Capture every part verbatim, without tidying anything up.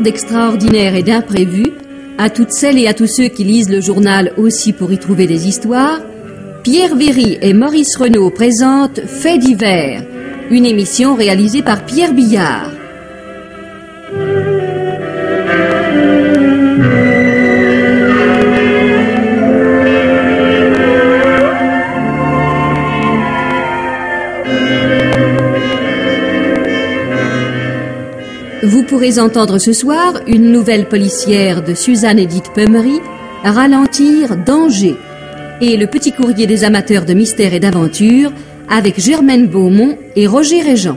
d'extraordinaire et d'imprévu, à toutes celles et à tous ceux qui lisent le journal aussi pour y trouver des histoires, Pierre Véry et Maurice Renaud présentent Faits divers, une émission réalisée par Pierre Billard. Vous pourrez entendre ce soir une nouvelle policière de Suzanne Edith Peumery, Ralentir, danger, et le petit courrier des amateurs de mystère et d'aventure avec Germaine Beaumont et Roger Régent.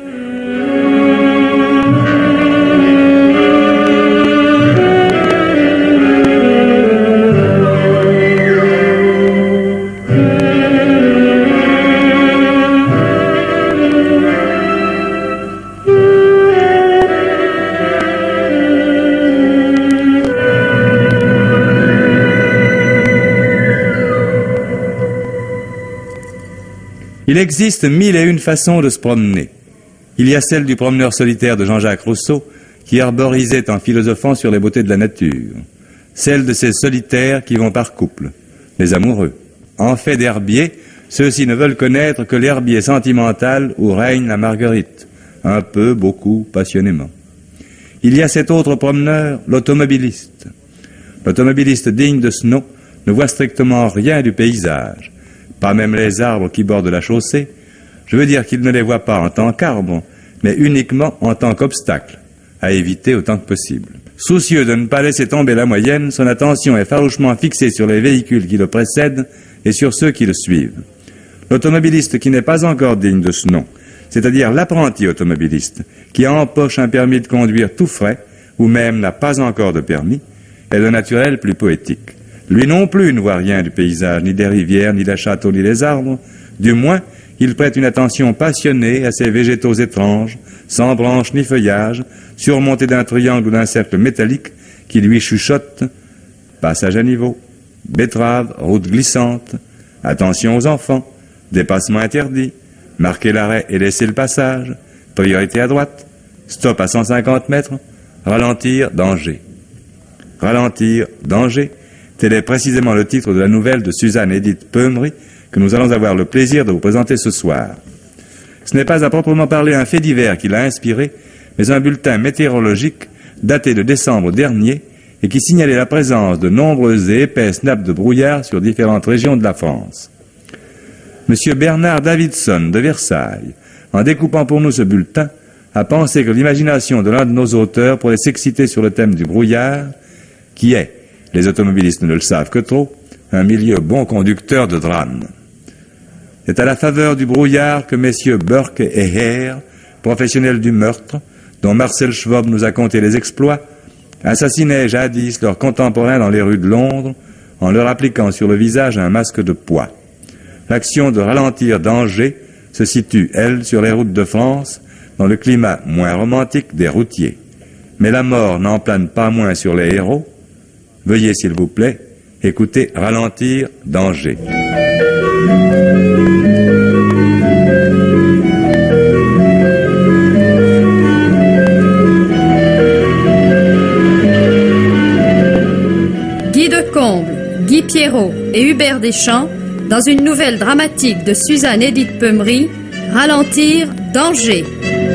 Il existe mille et une façons de se promener. Il y a celle du promeneur solitaire de Jean-Jacques Rousseau, qui arborisait en philosophant sur les beautés de la nature. Celle de ces solitaires qui vont par couple, les amoureux. En fait d'herbier, ceux-ci ne veulent connaître que l'herbier sentimental où règne la marguerite, un peu, beaucoup, passionnément. Il y a cet autre promeneur, l'automobiliste. L'automobiliste digne de ce nom ne voit strictement rien du paysage. Pas même les arbres qui bordent la chaussée. Je veux dire qu'il ne les voit pas en tant qu'arbres, mais uniquement en tant qu'obstacle, à éviter autant que possible. Soucieux de ne pas laisser tomber la moyenne, son attention est farouchement fixée sur les véhicules qui le précèdent et sur ceux qui le suivent. L'automobiliste qui n'est pas encore digne de ce nom, c'est-à-dire l'apprenti automobiliste, qui empoche un permis de conduire tout frais, ou même n'a pas encore de permis, est le naturel plus poétique. Lui non plus ne voit rien du paysage, ni des rivières, ni des châteaux, ni des arbres. Du moins, il prête une attention passionnée à ces végétaux étranges, sans branches ni feuillage, surmontés d'un triangle ou d'un cercle métallique qui lui chuchote « Passage à niveau, betterave, route glissante, attention aux enfants, dépassement interdit, marquer l'arrêt et laisser le passage, priorité à droite, stop à cent cinquante mètres, ralentir, danger. » Ralentir, danger. Tel est précisément le titre de la nouvelle de Suzanne Edith Peumery que nous allons avoir le plaisir de vous présenter ce soir. Ce n'est pas à proprement parler un fait divers qui l'a inspiré, mais un bulletin météorologique daté de décembre dernier et qui signalait la présence de nombreuses et épaisses nappes de brouillard sur différentes régions de la France. Monsieur Bernard Davidson de Versailles, en découpant pour nous ce bulletin, a pensé que l'imagination de l'un de nos auteurs pourrait s'exciter sur le thème du brouillard, qui est, les automobilistes ne le savent que trop, un milieu bon conducteur de drame. C'est à la faveur du brouillard que messieurs Burke et Hare, professionnels du meurtre, dont Marcel Schwob nous a conté les exploits, assassinaient jadis leurs contemporains dans les rues de Londres en leur appliquant sur le visage un masque de poids. L'action de ralentir danger se situe, elle, sur les routes de France, dans le climat moins romantique des routiers. Mais la mort n'en plane pas moins sur les héros. Veuillez, s'il vous plaît, écouter Ralentir, danger. Guy Decomble, Guy Pierrot et Hubert Deschamps dans une nouvelle dramatique de Suzanne Edith Peumery, Ralentir, danger.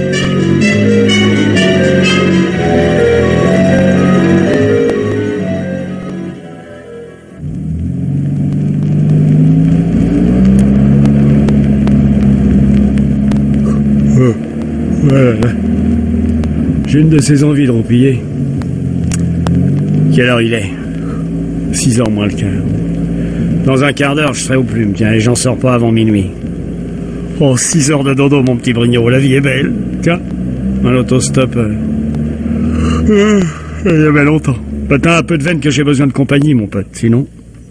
Voilà. J'ai une de ces envies de roupiller. Quelle heure il est? six heures moins le quart. Dans un quart d'heure, je serai aux plumes, tiens, et j'en sors pas avant minuit. Oh, six heures de dodo, mon petit Brignot, la vie est belle. Tiens, un autostop. Euh... Euh, il y avait longtemps. Bah, t'as un peu de veine que j'ai besoin de compagnie, mon pote, sinon...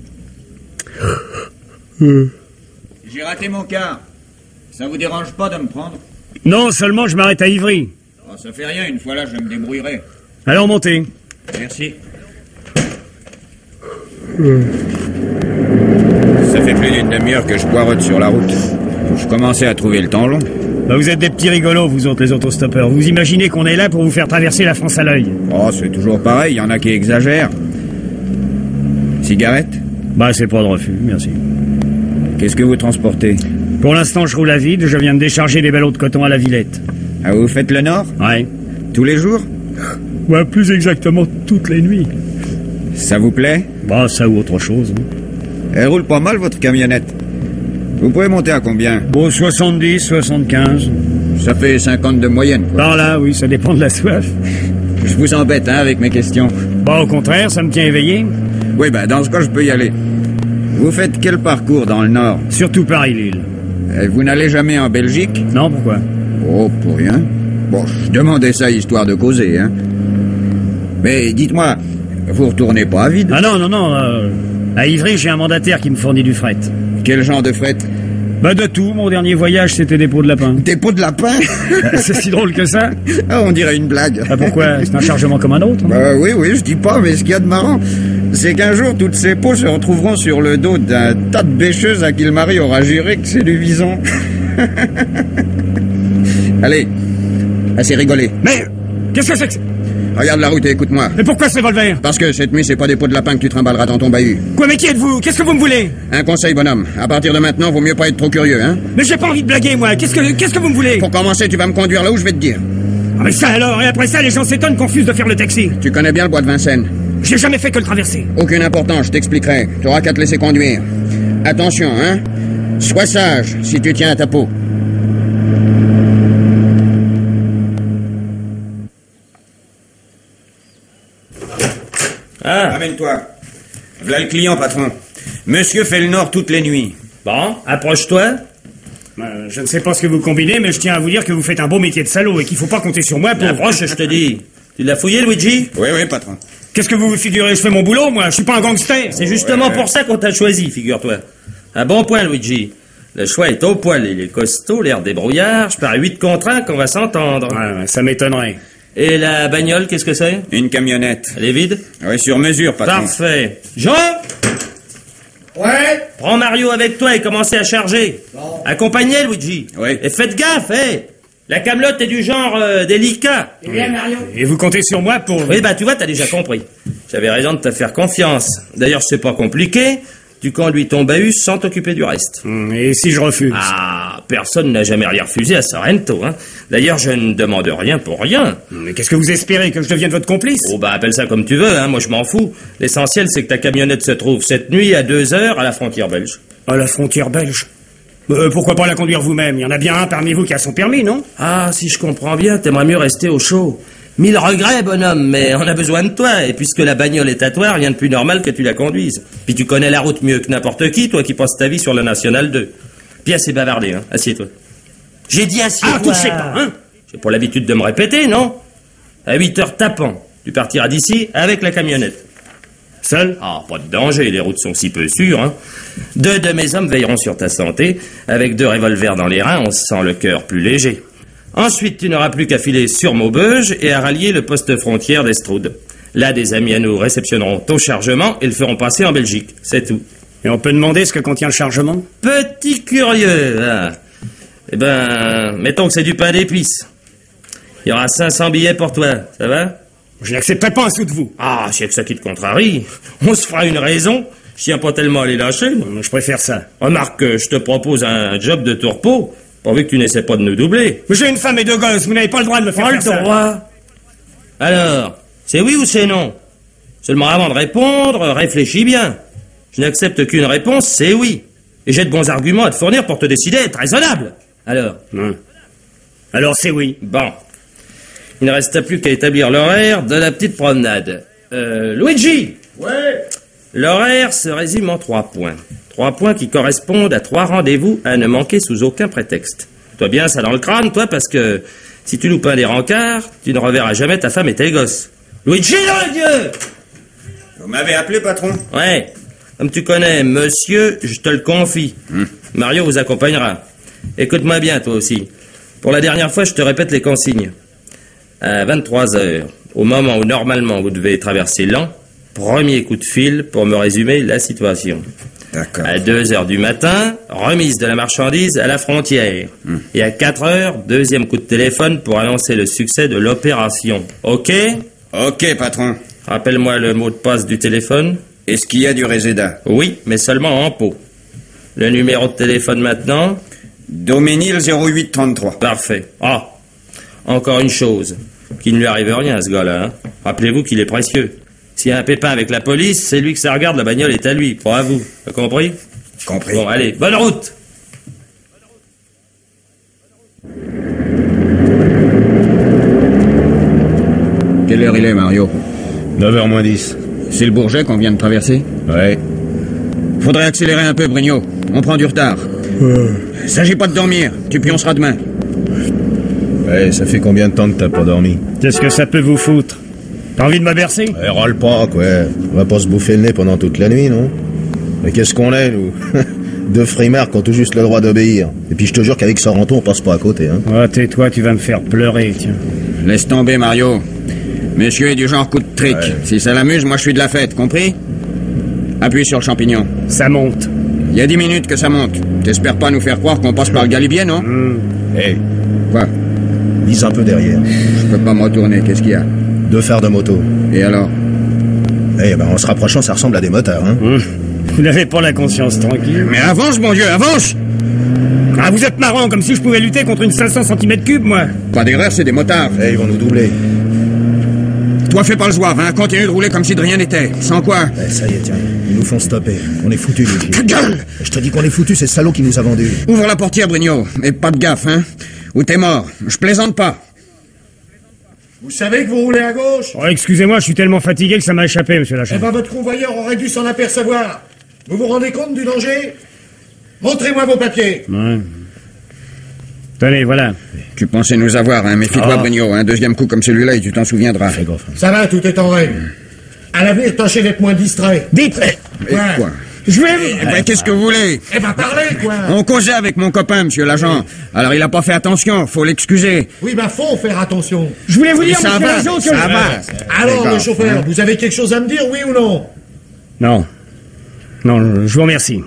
Euh... J'ai raté mon quart. Ça vous dérange pas de me prendre? Non, seulement je m'arrête à Ivry. Oh, ça fait rien, une fois là, je me débrouillerai. Alors, montez. Merci. Euh... Ça fait plus d'une demi-heure que je poirote sur la route. Je commençais à trouver le temps long. Bah, vous êtes des petits rigolos, vous autres, les autostoppeurs. Vous imaginez qu'on est là pour vous faire traverser la France à l'œil? Oh, c'est toujours pareil, il y en a qui exagèrent. Cigarette? Bah, c'est pas de refus, merci. Qu'est-ce que vous transportez? Pour l'instant, je roule à vide, je viens de décharger des ballots de coton à la Villette. Ah, vous faites le Nord? Ouais. Tous les jours? Ouais, plus exactement, toutes les nuits. Ça vous plaît? Bah, ça ou autre chose. Hein. Elle roule pas mal, votre camionnette. Vous pouvez monter à combien? Bon, soixante-dix, soixante-quinze. Ça fait cinquante de moyenne, quoi. Par là, oui, ça dépend de la soif. Je vous embête, hein, avec mes questions. Bah, au contraire, ça me tient éveillé. Oui, bah, dans ce cas, je peux y aller. Vous faites quel parcours dans le Nord? Surtout Paris-Lille. Et vous n'allez jamais en Belgique? Non, pourquoi? Oh, pour rien. Bon, je demandais ça histoire de causer, hein. Mais dites-moi, vous retournez pas à vide? Ah non, non, non. Euh, à Ivry, j'ai un mandataire qui me fournit du fret. Quel genre de fret? Bah de tout, mon dernier voyage, c'était des pots de lapin. Des pots de lapin? C'est si drôle que ça? Ah, on dirait une blague. Ah pourquoi? C'est un chargement comme un autre? Hein? Bah oui, oui, je dis pas, mais ce qu'il y a de marrant, c'est qu'un jour, toutes ces peaux se retrouveront sur le dos d'un tas de bêcheuses à qui le mari aura juré que c'est du vison. Allez, assez rigolé. Mais qu'est-ce que c'est que ça? Regarde la route et écoute-moi. Mais pourquoi ce revolver? Parce que cette nuit, c'est pas des pots de lapin que tu trimballeras dans ton bahut. Quoi, mais qui êtes-vous? Qu'est-ce que vous me voulez? Un conseil, bonhomme. À partir de maintenant, vaut mieux pas être trop curieux, hein. Mais j'ai pas envie de blaguer, moi. Qu'est-ce que, qu'est-ce que vous me voulez? Pour commencer, tu vas me conduire là où je vais te dire. Ah mais ça alors, et après ça, les gens s'étonnent qu'on refuse de faire le taxi. Tu connais bien le bois de Vincennes? J'ai jamais fait que le traverser. Aucune importance, je t'expliquerai. Tu auras qu'à te laisser conduire. Attention, hein. Sois sage si tu tiens à ta peau. Ah. Amène-toi. Voilà le client, patron. Monsieur fait le Nord toutes les nuits. Bon, approche-toi. Euh, je ne sais pas ce que vous combinez, mais je tiens à vous dire que vous faites un beau métier de salaud et qu'il faut pas compter sur moi pour... Approche, je te dis. Tu l'as fouillé, Luigi? Oui, oui, patron. Qu'est-ce que vous vous figurez? Je fais mon boulot, moi. Je suis pas un gangster. C'est justement ouais. pour ça qu'on t'a choisi, figure-toi. Un bon point, Luigi. Le choix est au poil. Il est costaud, l'air débrouillard. Je parie huit contre un qu'on va s'entendre. Ouais, ouais, ça m'étonnerait. Et la bagnole, qu'est-ce que c'est? Une camionnette. Elle est vide? Oui, sur mesure, patron. Parfait. Jean? Ouais. Prends Mario avec toi et commencez à charger. Bon. Accompagnez, Luigi. Oui. Et faites gaffe, hé. La camelote est du genre euh, délicat. Eh bien, Mario. Et vous comptez sur moi pour... Oui, bah tu vois, t'as déjà compris. J'avais raison de te faire confiance. D'ailleurs, c'est pas compliqué. Tu conduis ton bahut sans t'occuper du reste. Hum, Et si je refuse? Ah, personne n'a jamais rien refusé à Sorrento, hein. D'ailleurs, je ne demande rien pour rien. Mais qu'est-ce que vous espérez? Que je devienne votre complice? Oh, bah appelle ça comme tu veux, hein. Moi, je m'en fous. L'essentiel, c'est que ta camionnette se trouve cette nuit à deux heures à la frontière belge. À la frontière belge. Euh, pourquoi pas la conduire vous-même? Il y en a bien un parmi vous qui a son permis, non? Ah, si je comprends bien, t'aimerais mieux rester au chaud. Mille regrets, bonhomme, mais on a besoin de toi, et puisque la bagnole est à toi, rien de plus normal que tu la conduises. Puis tu connais la route mieux que n'importe qui, toi qui passes ta vie sur la Nationale deux. Puis assez bavardé, hein. Assieds-toi. J'ai dit assieds-toi. Ah, touchez pas, hein? J'ai pour l'habitude de me répéter, non? À huit heures tapant, tu partiras d'ici avec la camionnette. Seul? Ah, pas de danger, les routes sont si peu sûres, hein. Deux de mes hommes veilleront sur ta santé. Avec deux revolvers dans les reins, on se sent le cœur plus léger. Ensuite, tu n'auras plus qu'à filer sur Maubeuge et à rallier le poste frontière d'Estraude. Là, des amis à nous réceptionneront ton chargement et le feront passer en Belgique. C'est tout. Et on peut demander ce que contient le chargement? Petit curieux, hein. Eh ben, mettons que c'est du pain d'épices. Il y aura cinq cents billets pour toi, ça va? Je n'accepterai pas un sou de vous. Ah, c'est que ça qui te contrarie. On se fera une raison. Je tiens pas tellement à les lâcher, moi. Je préfère ça. Remarque que je te propose un job de tourpeau, pourvu que tu n'essaies pas de nous doubler. Mais j'ai une femme et deux gosses, vous n'avez pas le droit de me faire Pas faire le ça. droit. Alors, c'est oui ou c'est non? Seulement avant de répondre, réfléchis bien. Je n'accepte qu'une réponse, c'est oui. Et j'ai de bons arguments à te fournir pour te décider à être raisonnable. Alors? Hum. Alors c'est oui. Bon. Il ne reste plus qu'à établir l'horaire de la petite promenade. Euh, Luigi! Ouais. L'horaire se résume en trois points. Trois points qui correspondent à trois rendez-vous à ne manquer sous aucun prétexte. Toi bien ça dans le crâne, toi, parce que si tu loupes un des rencarts, tu ne reverras jamais ta femme et tes gosses. Luigi, le Dieu! Vous m'avez appelé, patron? Ouais. Comme tu connais, monsieur, je te le confie. Hum. Mario vous accompagnera. Écoute-moi bien, toi aussi. Pour la dernière fois, je te répète les consignes. À vingt-trois heures, au moment où normalement vous devez traverser l'an, premier coup de fil pour me résumer la situation. D'accord. À deux heures du matin, remise de la marchandise à la frontière. Hmm. Et à quatre heures, deuxième coup de téléphone pour annoncer le succès de l'opération. Ok? Ok, patron. Rappelle-moi le mot de passe du téléphone. Est-ce qu'il y a du réséda? Oui, mais seulement en pot. Le numéro de téléphone maintenant? Doménil zéro huit trente-trois. Parfait. Ah, encore une chose. Qu'il ne lui arrive rien à ce gars-là. Hein. Rappelez-vous qu'il est précieux. S'il y a un pépin avec la police, c'est lui que ça regarde, la bagnole est à lui. Pas à vous. T'as compris? Compris. Bon, allez, bonne route! Quelle heure il est, Mario? neuf heures moins dix. C'est le Bourget qu'on vient de traverser? Ouais. Faudrait accélérer un peu, Brignot. On prend du retard. Euh, S'agit pas de dormir. Tu pionceras demain. Ouais, ça fait combien de temps que t'as pas dormi? Qu'est-ce que ça peut vous foutre? T'as envie de m'abercer? Ouais, râle pas, quoi. On va pas se bouffer le nez pendant toute la nuit, non? Mais qu'est-ce qu'on est, nous? Deux frimards qui ont tout juste le droit d'obéir. Et puis je te jure qu'avec Sorrento, on passe pas à côté, hein. Oh, tais-toi, tu vas me faire pleurer, tiens. Laisse tomber, Mario. Monsieur est du genre coup de trick. Ouais. Si ça l'amuse, moi je suis de la fête, compris? Appuie sur le champignon. Ça monte. Il y a dix minutes que ça monte. T'espères pas nous faire croire qu'on passe par le Galibier, non? Hum. Hé, Quoi? vise un peu derrière. Je peux pas me retourner, qu'est-ce qu'il y a? Deux phares de moto. Et alors? Eh ben, en se rapprochant, ça ressemble à des motards, hein. Hum. Vous n'avez pas la conscience tranquille. Mais avance, mon Dieu, avance! Ah, vous êtes marrant, comme si je pouvais lutter contre une cinq cents centimètres cubes, moi. Pas d'erreur, c'est des motards. Eh, ils vont nous doubler. Toi, fais pas le zouave, hein. Continue de rouler comme si de rien n'était. Sans quoi? Eh, ça y est, tiens. Ils nous font stopper. On est foutus, Luigi. Ta gueule! Je te dis qu'on est foutus, c'est ce salaud qui nous a vendus. Ouvre la portière, Brignot. Et pas de gaffe, hein. Ou t'es mort. Je plaisante pas. Vous savez que vous roulez à gauche? Oh, excusez-moi, je suis tellement fatigué que ça m'a échappé, monsieur Eh Lachon. ben, votre convoyeur aurait dû s'en apercevoir. Vous vous rendez compte du danger? Montrez-moi vos papiers. Ouais. Tenez, voilà. Tu pensais nous avoir, hein. Méfie-toi, Ah. Brignot. Un deuxième coup comme celui-là et tu t'en souviendras. Fais gaffe. hein. Ça va, tout est en règle. À l'avenir, tâchez d'être moins distrait. Dites. Et Ouais. quoi? Je vais... Eh ben, qu'est-ce que vous voulez? Eh ben, parlez, quoi. On causait avec mon copain, monsieur l'agent. Alors, il a pas fait attention. Faut l'excuser. Oui, ben, faut faire attention. Je voulais vous dire, Ça monsieur va, Lachon, que... ça va. Alors, D'accord. le chauffeur, vous avez quelque chose à me dire, oui ou non? Non. Non, je vous remercie.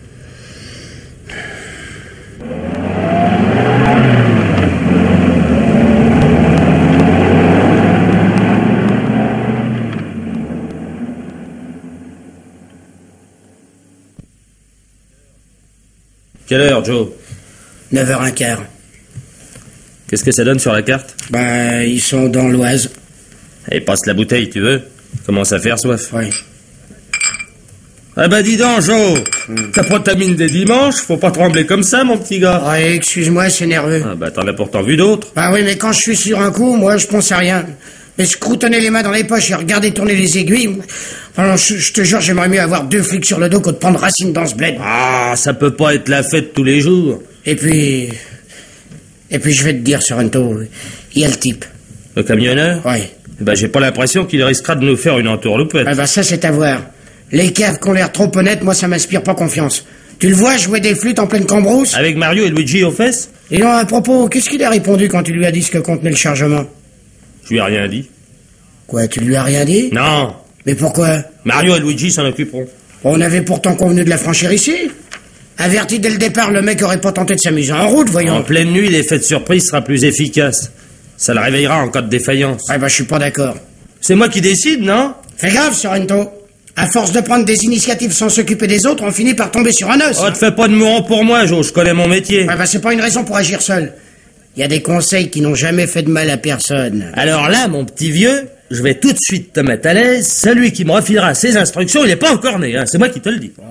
Quelle heure, Joe? neuf heures un quart. Qu'est-ce que ça donne sur la carte? Ben, ils sont dans l'Oise. Allez, passe la bouteille, tu veux? Commence à faire soif. Oui. Ah bah dis donc, Joe, t'as pas ta mine des dimanches, faut pas trembler comme ça, mon petit gars. Ouais, excuse-moi, c'est nerveux. Ah bah t'en as pourtant vu d'autres. Ah oui, mais quand je suis sur un coup, moi, je pense à rien. Mais je croutonnais les mains dans les poches et regardais tourner les aiguilles. Alors, je, je te jure, j'aimerais mieux avoir deux flics sur le dos que de prendre racine dans ce bled. Ah, ça peut pas être la fête tous les jours. Et puis... Et puis, je vais te dire, Sorrento, il y a le type. Le camionneur? Oui. Eh ben j'ai pas l'impression qu'il risquera de nous faire une entourloupette. Ah ben, ça, c'est à voir. Les caves qui ont l'air trop honnêtes, moi, ça m'inspire pas confiance. Tu le vois jouer des flûtes en pleine cambrousse? Avec Mario et Luigi aux fesses? Et non, à propos, qu'est-ce qu'il a répondu quand tu lui as dit ce que contenait le chargement? Je lui ai rien dit. Quoi, tu lui as rien dit? Non, Mais pourquoi? Mario et Luigi s'en occuperont. On avait pourtant convenu de la franchir ici. Averti dès le départ, le mec aurait pas tenté de s'amuser en route, En voyons. pleine nuit, l'effet de surprise sera plus efficace. Ça le réveillera en cas de défaillance. Ah bah, je suis pas d'accord. C'est moi qui décide, non? Fais gaffe, Sorrento. À force de prendre des initiatives sans s'occuper des autres, on finit par tomber sur un os. Oh, te fais pas de mourant pour moi, Jo, je connais mon métier. Ah bah, c'est pas une raison pour agir seul. Il y a des conseils qui n'ont jamais fait de mal à personne. Alors là, mon petit vieux, je vais tout de suite te mettre à l'aise. Celui qui me refilera ses instructions, il est pas encore né, hein. C'est moi qui te le dis.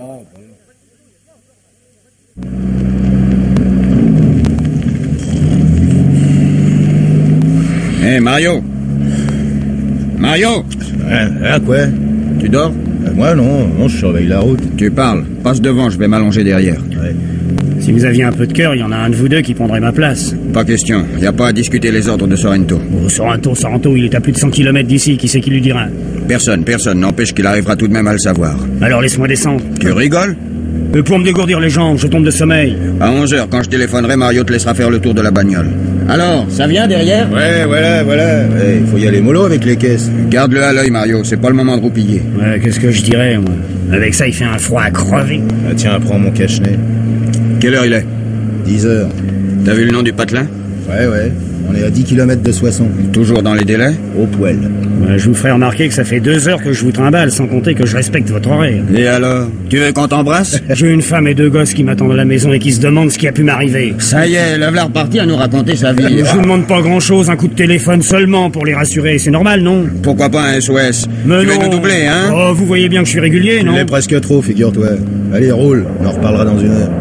Hé, Mario. Mario, Hein, hein, quoi? tu dors? Euh, Moi, non. Non, je surveille la route. Tu parles. Passe devant, je vais m'allonger derrière. Ouais. Si vous aviez un peu de cœur, il y en a un de vous deux qui prendrait ma place. Pas question. Y a pas à discuter les ordres de Sorrento. Oh, Sorrento, Sorrento, il est à plus de cent kilomètres d'ici, qui c'est qui lui dira? Personne, personne n'empêche qu'il arrivera tout de même à le savoir. Alors laisse-moi descendre. Tu rigoles? Euh, pour me dégourdir les jambes, je tombe de sommeil. À onze heures, quand je téléphonerai, Mario te laissera faire le tour de la bagnole. Alors, ça vient derrière? Ouais, voilà, voilà. Il faut y aller mollo avec les caisses. Garde-le à l'œil, Mario. C'est pas le moment de roupiller. Ouais, qu'est-ce que je dirais, moi? Avec ça, il fait un froid à crever. Ah, tiens, prends mon cache-nez. Quelle heure il est? dix heures. T'as vu le nom du patelin? Ouais, ouais. On est à dix kilomètres de Soissons. Toujours dans les délais? Au poil. Ouais, je vous ferai remarquer que ça fait deux heures que je vous trimballe, sans compter que je respecte votre horaire. Et alors? Tu veux qu'on t'embrasse? J'ai une femme et deux gosses qui m'attendent à la maison et qui se demandent ce qui a pu m'arriver. Ça y est, la voilà reparti à nous raconter sa vie. Je vous demande pas grand-chose, un coup de téléphone seulement pour les rassurer. C'est normal, non? Pourquoi pas un S O S? Mais Tu non. veux nous doubler, hein? Oh, vous voyez bien que je suis régulier, non? Il est presque trop, figure-toi. Allez, roule. On en reparlera dans une heure.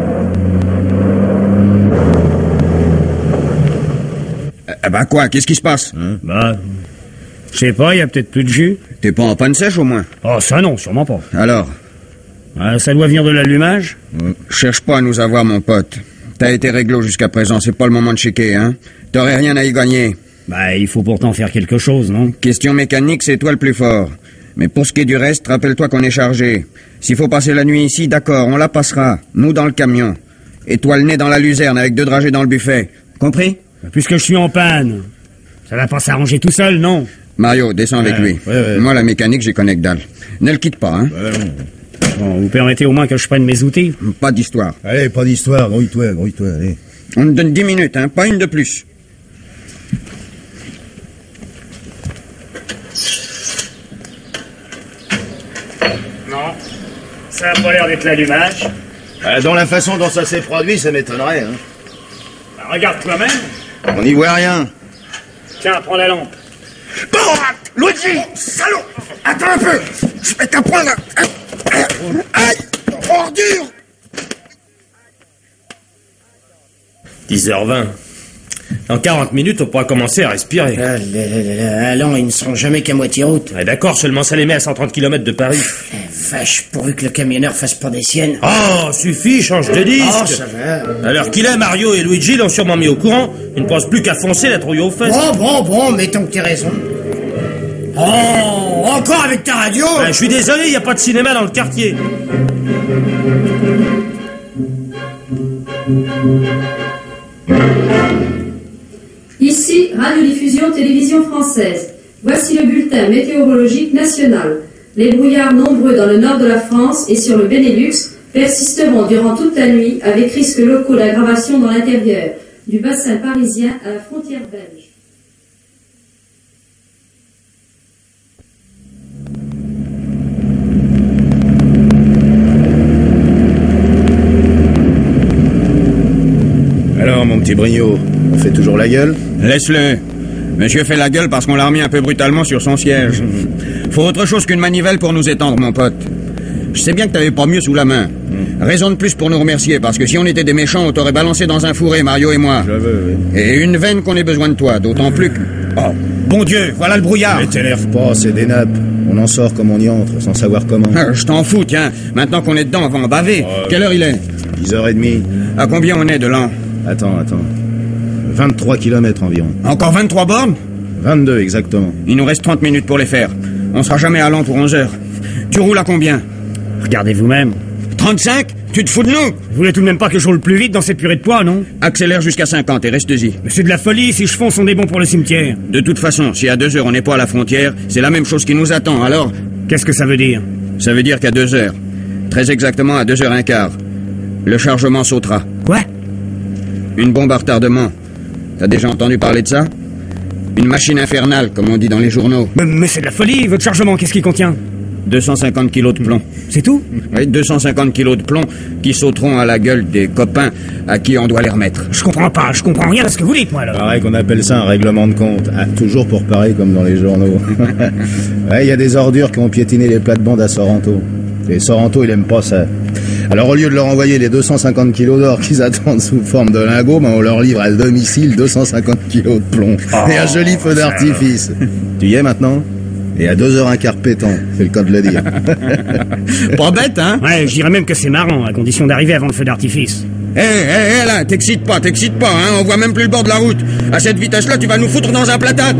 Eh ben quoi? Qu'est-ce qui se passe? Hein? Bah... Je sais pas, il y a peut-être plus de jus. T'es pas en panne sèche au moins? Oh, ça non, sûrement pas. Alors? Ah, ça doit venir de l'allumage? Cherche pas à nous avoir, mon pote. T'as été réglo jusqu'à présent, c'est pas le moment de checker, hein? T'aurais rien à y gagner. Bah, il faut pourtant faire quelque chose, non? Question mécanique, c'est toi le plus fort. Mais pour ce qui est du reste, rappelle-toi qu'on est chargé. S'il faut passer la nuit ici, d'accord, on la passera. Nous dans le camion. Et toi le nez dans la luzerne avec deux dragées dans le buffet. Compris? Puisque je suis en panne, ça va pas s'arranger tout seul, non? Mario, descends avec Ouais, lui. ouais, ouais. Moi, la mécanique, j'y connais que dalle. Ne le quitte pas, hein? Ouais, bon. Bon, vous permettez au moins que je prenne mes outils? Pas d'histoire. Allez, pas d'histoire. Grouille-toi, grouille-toi, allez. On te donne dix minutes, hein? Pas une de plus. Non, ça a pas l'air d'être l'allumage. Ah, dans la façon dont ça s'est produit, ça m'étonnerait, hein. Bah, regarde toi-même. On n'y voit rien. Tiens, prends la lampe. Bon, Luigi, salaud! Attends un peu! Je vais t'apprendre à... Aïe! Ordure! dix heures vingt. Dans quarante minutes, on pourra commencer à respirer. Ah, là, là, là, là, allons, ils ne seront jamais qu'à moitié route. Ouais, d'accord, seulement ça les met à cent trente kilomètres de Paris. La vache, pourvu que le camionneur fasse pas des siennes. Oh, suffit, change de disque. Oh, ça va. Alors qu'il est, Mario et Luigi l'ont sûrement mis au courant. Ils ne pensent plus qu'à foncer la trouille aux fesses. Bon, bon, bon, mettons que t'as raison. Oh, encore avec ta radio? Ben, je suis désolé, il n'y a pas de cinéma dans le quartier. Ici, Radiodiffusion Télévision Française. Voici le bulletin météorologique national. Les brouillards nombreux dans le nord de la France et sur le Benelux persisteront durant toute la nuit avec risque locaux d'aggravation dans l'intérieur, du bassin parisien à la frontière belge. Alors, mon petit Brignot, on fait toujours la gueule? Laisse-le. Monsieur fait la gueule parce qu'on l'a remis un peu brutalement sur son siège. Faut autre chose qu'une manivelle pour nous étendre, mon pote. Je sais bien que t'avais pas mieux sous la main. Raison de plus pour nous remercier, parce que si on était des méchants, on t'aurait balancé dans un fourré, Mario et moi. Je veux, oui. Et une veine qu'on ait besoin de toi, d'autant plus que... Oh, bon Dieu, voilà le brouillard. Mais t'énerve pas, c'est des nappes. On en sort comme on y entre, sans savoir comment. Ah, je t'en fous, tiens. Maintenant qu'on est dedans, on va en baver. Ouais. Quelle heure il est? dix heures trente. À combien on est de l'an? Attends, attends. vingt-trois kilomètres environ. Encore vingt-trois bornes? vingt-deux exactement. Il nous reste trente minutes pour les faire. On sera jamais à l'an pour onze heures. Tu roules à combien? Regardez vous-même. trente-cinq? Tu te fous de nous? Vous voulez tout de même pas que je roule plus vite dans cette purée de poids, non? Accélère jusqu'à cinquante et reste-y. Mais c'est de la folie, si je fonce, on est bon pour le cimetière. De toute façon, si à deux heures on n'est pas à la frontière, c'est la même chose qui nous attend. Alors, Qu'est-ce que ça veut dire? ça veut dire qu'à deux heures, très exactement à deux heures un quart, le chargement sautera. Quoi? Une bombe à retardement. T'as déjà entendu parler de ça? Une machine infernale, comme on dit dans les journaux. Mais, mais c'est de la folie, votre chargement, qu'est-ce qu'il contient? deux cent cinquante kilos de plomb. C'est tout? Oui, deux cent cinquante kilos de plomb qui sauteront à la gueule des copains à qui on doit les remettre. Je comprends pas, je comprends rien à ce que vous dites, moi, là. Pareil qu'on appelle ça un règlement de compte. Ah, toujours pour pareil comme dans les journaux. Ouais, il y a des ordures qui ont piétiné les plates-bandes à Sorrento. Et Sorrento, il aime pas ça. Alors au lieu de leur envoyer les deux cent cinquante kilos d'or qu'ils attendent sous forme de lingots, ben on leur livre à domicile deux cent cinquante kilos de plomb. Oh, et un joli feu d'artifice. Tu y es maintenant? Et à deux heures un quart pétant, c'est le cas de le dire. Pas bête, hein? Ouais, je dirais même que c'est marrant, à condition d'arriver avant le feu d'artifice. Hé, hé, hé, là, t'excites pas, t'excites pas, hein? On voit même plus le bord de la route. À cette vitesse-là, tu vas nous foutre dans un platane.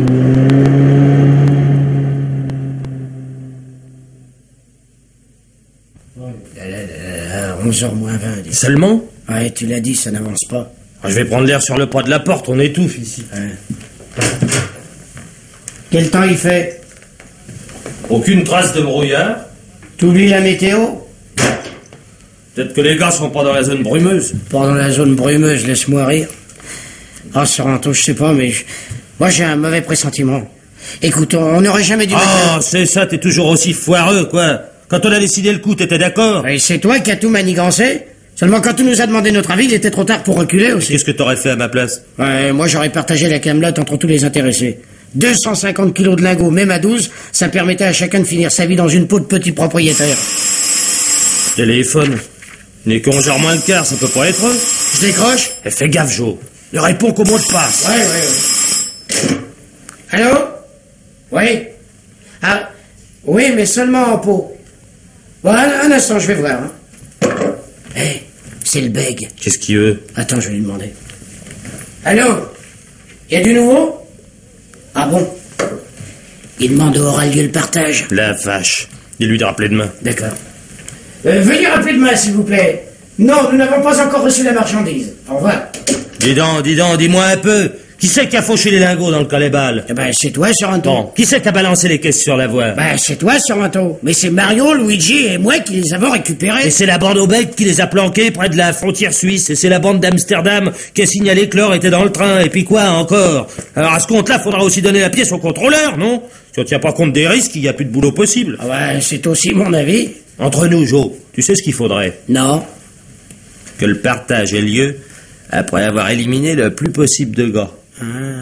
onze heures moins vingt. dis. Seulement? Ouais, tu l'as dit, ça n'avance pas. Je vais prendre l'air sur le pas de la porte, on étouffe ici. Ouais. Quel temps il fait? Aucune trace de brouillard. T'oublies la météo? Peut-être que les gars sont pas dans la zone brumeuse. Pas dans la zone brumeuse, laisse-moi rire. Ah, Sorrento, je sais pas, mais... je- Moi, j'ai un mauvais pressentiment. Écoute, on n'aurait jamais dû... Ah, c'est ça, t'es toujours aussi foireux, quoi. Quand on a décidé le coup, t'étais d'accord. Et c'est toi qui as tout manigancé? Seulement quand tu nous as demandé notre avis, il était trop tard pour reculer aussi. Qu'est-ce que t'aurais fait à ma place? Ouais, moi j'aurais partagé la camelote entre tous les intéressés. deux cent cinquante kilos de lingots, même à douze, ça permettait à chacun de finir sa vie dans une peau de petit propriétaire. Téléphone. N'est qu'on gère moins le quart, ça peut pas être eux. Je décroche? Eh, fais gaffe, Joe. Ne réponds qu'au mot de passe. Ouais, ouais, ouais. Allô? Oui? Ah, oui, mais seulement en pot. Bon, un, un instant, je vais voir. Hein. Hé, c'est le bègue. Qu'est-ce qu'il veut? Attends, je vais lui demander. Allô? Y a du nouveau? Ah bon? Il demande où aura lieu le partage. La vache. Dis-lui de rappeler demain. D'accord. Euh, veuillez rappeler demain, s'il vous plaît. Non, nous n'avons pas encore reçu la marchandise. Au revoir. Dis donc, dis donc, dis-moi un peu. Qui c'est qui a fauché les lingots dans le calébal? Eh ben, c'est toi, Sorrento. Bon, qui c'est qui a balancé les caisses sur la voie? Ben, c'est toi, Sorrento. Mais c'est Mario, Luigi et moi qui les avons récupérés. Et c'est la bande au bec qui les a planqués près de la frontière suisse. Et c'est la bande d'Amsterdam qui a signalé que l'or était dans le train. Et puis quoi encore? Alors à ce compte-là, faudra aussi donner la pièce au contrôleur, non? Si on tient pas compte des risques, il n'y a plus de boulot possible. Ah ouais, c'est aussi mon avis. Entre nous, Joe, tu sais ce qu'il faudrait? Non. Que le partage ait lieu après avoir éliminé le plus possible de gars. Ah.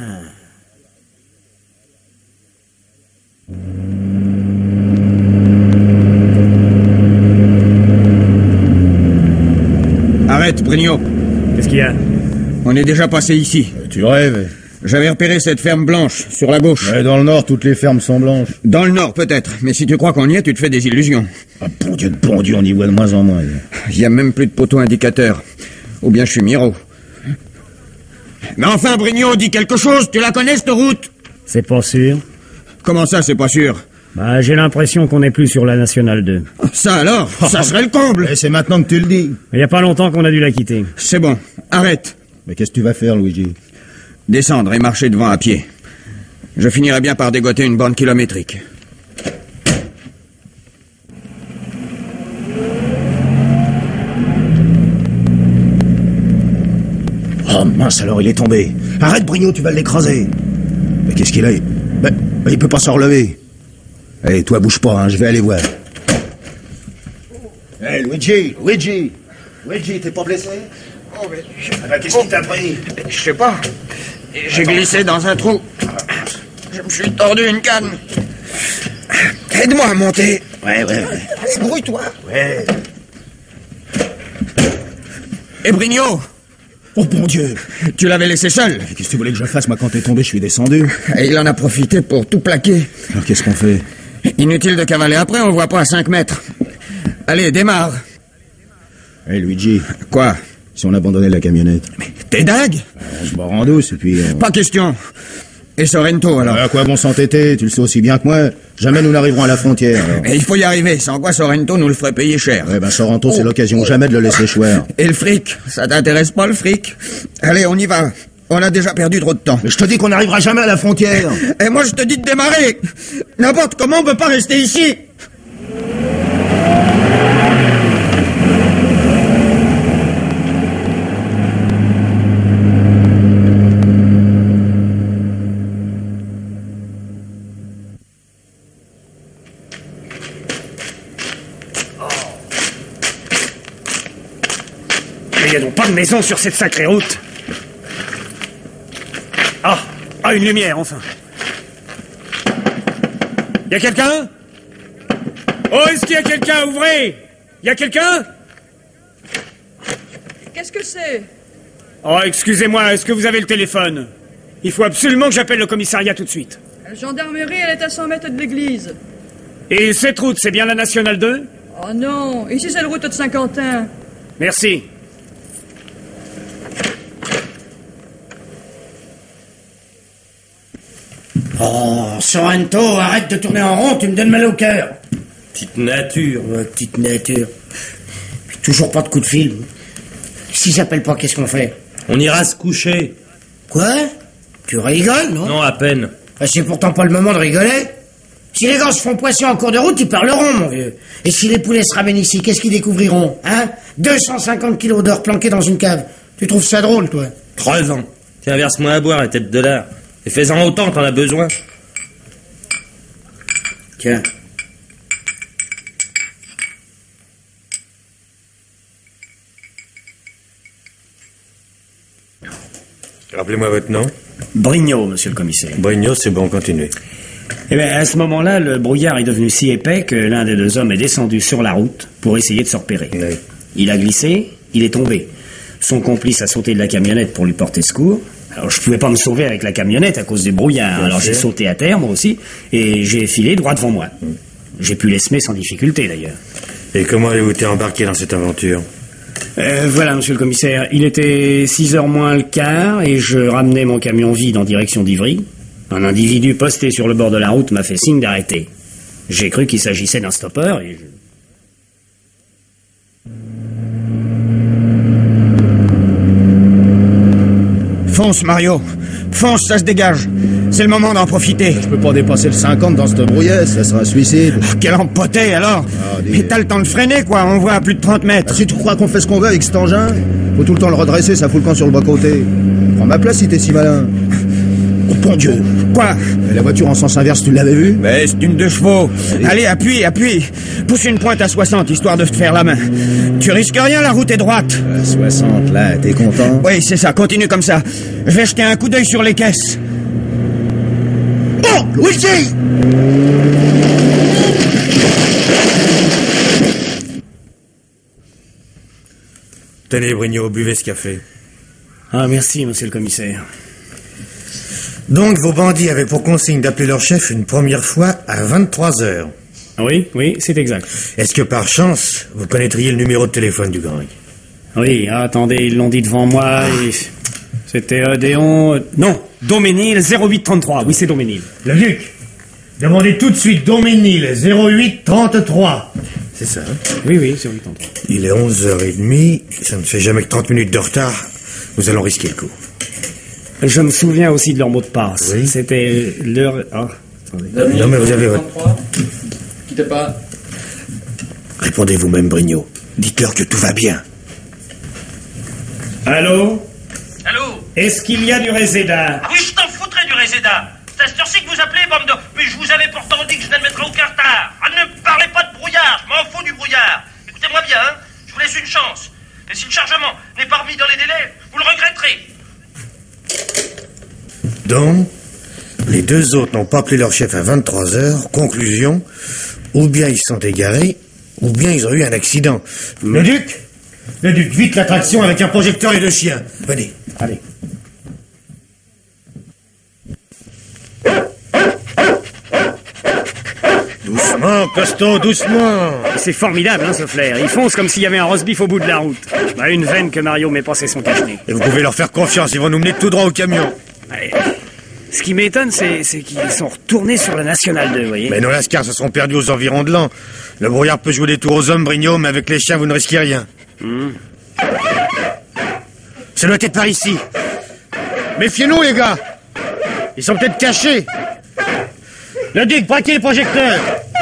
Arrête, Brignot. Qu'est-ce qu'il y a? On est déjà passé ici. Tu rêves. J'avais repéré cette ferme blanche, sur la gauche. Ouais, dans le nord, toutes les fermes sont blanches. Dans le nord, peut-être. Mais si tu crois qu'on y est, tu te fais des illusions. Ah, bon Dieu de bon Dieu, on y voit de moins en moins. Il y a même plus de poteaux indicateurs. Ou bien je suis Miro. Mais enfin, Brignot, dis quelque chose. Tu la connais, cette route? C'est pas sûr. Comment ça, c'est pas sûr? Bah, j'ai l'impression qu'on n'est plus sur la Nationale deux. Ça alors? Ça serait le comble. Et c'est maintenant que tu le dis. Il y a pas longtemps qu'on a dû la quitter. C'est bon. Arrête. Mais qu'est-ce que tu vas faire, Luigi? Descendre et marcher devant à pied. Je finirai bien par dégoter une bande kilométrique. Oh mince, alors il est tombé. Arrête, Brignot, tu vas l'écraser. Mais qu'est-ce qu'il a? Ben, ben, il peut pas s'en relever. Hé, toi, bouge pas, hein, je vais aller voir. Hé, Luigi, Luigi. Luigi, t'es pas blessé? Oh, mais... Ah ben, qu'est-ce qui t'a pris? Je sais pas. J'ai glissé dans un trou. Je me suis tordu une canne. Aide-moi à monter. Ouais, ouais, ouais. Brouille-toi. Ouais. Et Brignot, Oh, bon Dieu. tu l'avais laissé seul. Qu'est-ce que tu voulais que je fasse, moi, quand t'es tombé, je suis descendu. Et il en a profité pour tout plaquer. Alors, qu'est-ce qu'on fait? Inutile de cavaler après, on le voit pas à cinq mètres. Allez, démarre. Hé, Luigi, Quoi? si on abandonnait la camionnette? T'es dingue? On se barre en douce, et puis... on- Pas question. Et Sorrento, alors? À quoi bon s'entêter? Tu le sais aussi bien que moi. Jamais nous n'arriverons à la frontière, alors. Et il faut y arriver, sans quoi Sorrento nous le ferait payer cher. Ouais, ben, Sorrento, c'est l'occasion jamais de le laisser choir. Et le fric? Ça t'intéresse pas, le fric? Allez, on y va. On a déjà perdu trop de temps. Mais je te dis qu'on n'arrivera jamais à la frontière. Et moi, je te dis de démarrer. N'importe comment, on peut pas rester ici. Mais il n'y a donc pas de maison sur cette sacrée route. Ah, ah, une lumière, enfin. Y a quelqu'un? Oh, est-ce qu'il y a quelqu'un? Ouvrez! Y a quelqu'un? Qu'est-ce que c'est? Oh, excusez-moi, est-ce que vous avez le téléphone? Il faut absolument que j'appelle le commissariat tout de suite. La gendarmerie, elle est à cent mètres de l'église. Et cette route, c'est bien la Nationale deux? Oh non, ici c'est la route de Saint-Quentin. Merci. Oh, Sorrento, arrête de tourner en rond, tu me donnes mal au cœur. Petite nature. Ouais, petite nature. Puis toujours pas de coup de fil. S'ils s'appellent pas, qu'est-ce qu'on fait? On ira se coucher. Quoi? Tu rigoles, non? Non, à peine. Ah, c'est pourtant pas le moment de rigoler. Si les gars se font poisson en cours de route, ils parleront, mon vieux. Et si les poulets se ramènent ici, qu'est-ce qu'ils découvriront, hein? deux cent cinquante kilos d'or planqués dans une cave. Tu trouves ça drôle, toi? Trois ans. Tiens, verse-moi à boire, la tête de l'art. Et fais-en autant, t'en as besoin. Tiens. Rappelez-moi votre nom. Brignot, monsieur le commissaire. Brignot, c'est bon, continuez. Eh bien, à ce moment-là, le brouillard est devenu si épais que l'un des deux hommes est descendu sur la route pour essayer de se repérer. Oui. Il a glissé, il est tombé. Son complice a sauté de la camionnette pour lui porter secours. Alors, je pouvais pas me sauver avec la camionnette à cause du brouillard. Bien Alors, sûr. j'ai sauté à terre, moi aussi, et j'ai filé droit devant moi. J'ai pu l'essemer sans difficulté, d'ailleurs. Et comment avez-vous été embarqué dans cette aventure? Euh, voilà, monsieur le commissaire. Il était six heures moins le quart et je ramenais mon camion vide en direction d'Ivry. Un individu posté sur le bord de la route m'a fait signe d'arrêter. J'ai cru qu'il s'agissait d'un stopper et... je- Fonce, Mario. Fonce, ça se dégage. C'est le moment d'en profiter. Je peux pas dépasser le cinquante dans cette brouillette, ça sera un suicide. Quel empoté, alors. Ah, dis- Et t'as le temps de freiner, quoi. On voit à plus de trente mètres. Ah, si tu crois qu'on fait ce qu'on veut avec cet engin, faut tout le temps le redresser, ça fout le camp sur le bas-côté. Prends ma place si t'es si malin. Oh, bon Dieu. Quoi? Et la voiture en sens inverse, tu l'avais vue? Mais c'est une deux chevaux. Allez, appuie, appuie. Pousse une pointe à soixante, histoire de te faire la main. Tu risques rien, la route est droite. À soixante, là, t'es content? Oui, c'est ça, continue comme ça. Je vais jeter un coup d'œil sur les caisses. Oh, Luigi! Tenez, Brignot, buvez ce café. Ah, merci, monsieur le commissaire. Donc, vos bandits avaient pour consigne d'appeler leur chef une première fois à vingt-trois heures. Oui, oui, c'est exact. Est-ce que par chance, vous connaîtriez le numéro de téléphone du gang? Oui, attendez, ils l'ont dit devant moi et... C'était Odéon... Non, Doménil, zéro huit trente-trois. Oui, c'est Doménil. Le Duc, demandez tout de suite Doménil, zéro huit trente-trois. C'est ça, hein? Oui, oui, zéro huit trente-trois. Il est onze heures trente, ça ne fait jamais que trente minutes de retard. Nous allons risquer le coup. Je me souviens aussi de leur mot de passe. Oui. C'était leur... Ah, attendez. Non, mais vous avez votre... Quittez pas. Répondez vous-même, Brignot. Dites-leur que tout va bien. Allô? Allô? Est-ce qu'il y a du réséda? Ah oui, je t'en foutrais du réséda. C'est à cette heure-ci que vous appelez, bande de... Mais je vous avais pourtant dit que je n'admettrais aucun retard. Ah, ne me parlez pas de brouillard, je m'en fous du brouillard. Écoutez-moi bien, hein. Je vous laisse une chance. Et si le chargement n'est pas remis dans les délais, vous le regretterez. Donc, les deux autres n'ont pas appelé leur chef à vingt-trois heures. Conclusion, ou bien ils se sont égarés, ou bien ils ont eu un accident. Le Duc Le Duc, vite l'attraction avec un projecteur et deux chiens. Venez. Allez. Doucement, Costaud, doucement. C'est formidable, hein, ce flair. Ils foncent comme s'il y avait un roast-beef au bout de la route. Bah, une veine que Mario m'ait passé son cache-nez. Et vous pouvez leur faire confiance, ils vont nous mener tout droit au camion. Allez. Ce qui m'étonne, c'est c'est qu'ils sont retournés sur la Nationale deux, vous voyez. Mais nos lascars se sont perdus aux environs de l'an. Le brouillard peut jouer des tours aux hommes, Brignot, mais avec les chiens, vous ne risquez rien. Hmm. Ça doit être par ici. Méfiez-nous, les gars. Ils sont peut-être cachés. Le Duc, braquez les projecteurs.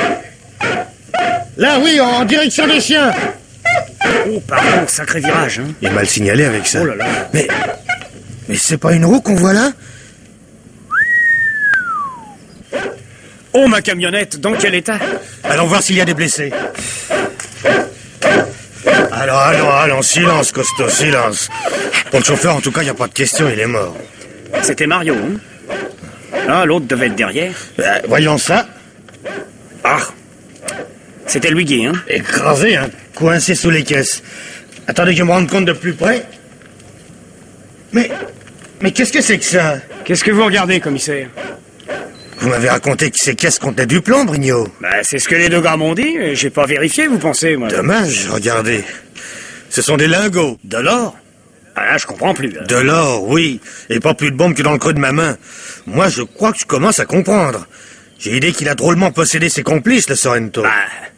Là, oui, en direction des chiens. Oh, pardon, sacré virage, hein. Il est mal signalé avec ça. Oh là là. Mais... Mais c'est pas une roue qu'on voit là? Oh, ma camionnette, dans quel état? Allons voir s'il y a des blessés. Allons, allons, allons, silence, Costaud, silence. Pour le chauffeur, en tout cas, il n'y a pas de question, il est mort. C'était Mario, hein. Ah, l'autre devait être derrière. Euh, voyons ça. Ah, c'était le Huguet, hein. Écrasé, hein, coincé sous les caisses. Attendez que je me rende compte de plus près. Mais... Mais qu'est-ce que c'est que ça? Qu'est-ce que vous regardez, commissaire? Vous m'avez raconté que ces caisses contenaient du plomb, Brignot. Bah, c'est ce que les deux gars m'ont dit. J'ai pas vérifié, vous pensez, moi. Dommage, regardez. Ce sont des lingots. De l'or? Ah, là, je comprends plus. Là. De l'or, oui. Et pas plus de bombes que dans le creux de ma main. Moi, je crois que je commence à comprendre. J'ai idée qu'il a drôlement possédé ses complices, le Sorrento. Bah...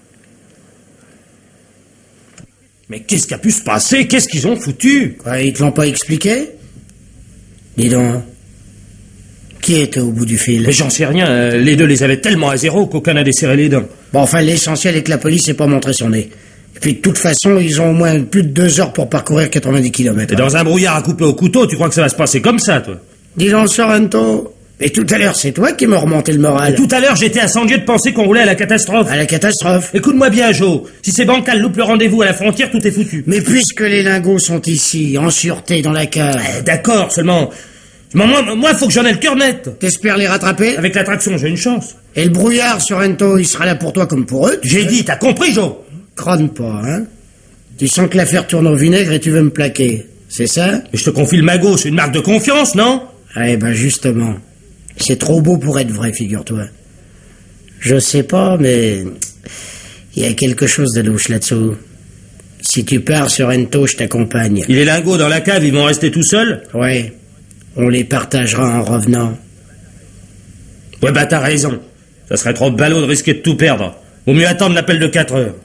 Mais qu'est-ce qui a pu se passer? Qu'est-ce qu'ils ont foutu? Quoi, ils te l'ont pas expliqué? Dis donc. Qui était au bout du fil? Mais j'en sais rien, euh, les deux les avaient tellement à zéro qu'aucun n'a desserré les dents. Bon, enfin, l'essentiel est que la police n'ait pas montré son nez. Et puis, de toute façon, ils ont au moins plus de deux heures pour parcourir quatre-vingt-dix kilomètres. Et dans un brouillard à couper au couteau, tu crois que ça va se passer comme ça, toi? Dis donc, Sorrento. Et tout à l'heure, c'est toi qui me remontais le moral. Et tout à l'heure, j'étais à cent lieues de penser qu'on roulait à la catastrophe. À la catastrophe? Écoute-moi bien, Joe. Si ces bancals loupent le rendez-vous à la frontière, tout est foutu. Mais puisque les lingots sont ici, en sûreté dans la cave... Eh, d'accord, seulement... Moi, moi, moi, faut que j'en ai le cœur net. T'espères les rattraper? Avec l'attraction, j'ai une chance. Et le brouillard, Sorrento, il sera là pour toi comme pour eux? J'ai dit, t'as compris, Joe? Crâne pas, hein? Tu sens que l'affaire tourne au vinaigre et tu veux me plaquer, c'est ça? Et je te confie le magot, c'est une marque de confiance, non? Eh ben, justement. C'est trop beau pour être vrai, figure-toi. Je sais pas, mais... il y a quelque chose de louche là-dessous. Si tu pars, Sorrento, je t'accompagne. Et les lingots dans la cave, ils vont rester tout seuls? Ouais. On les partagera en revenant. Ouais, bah t'as raison. Ça serait trop ballot de risquer de tout perdre. Vaut mieux attendre l'appel de quatre heures.